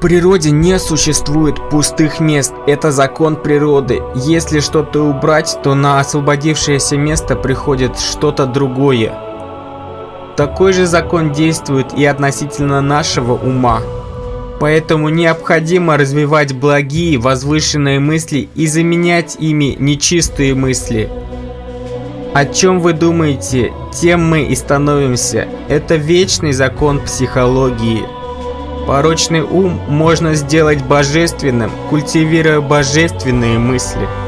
природе не существует пустых мест, это закон природы. Если что-то убрать, то на освободившееся место приходит что-то другое. Такой же закон действует и относительно нашего ума. Поэтому необходимо развивать благие, возвышенные мысли и заменять ими нечистые мысли. О чем вы думаете, тем мы и становимся. Это вечный закон психологии. Порочный ум можно сделать божественным, культивируя божественные мысли.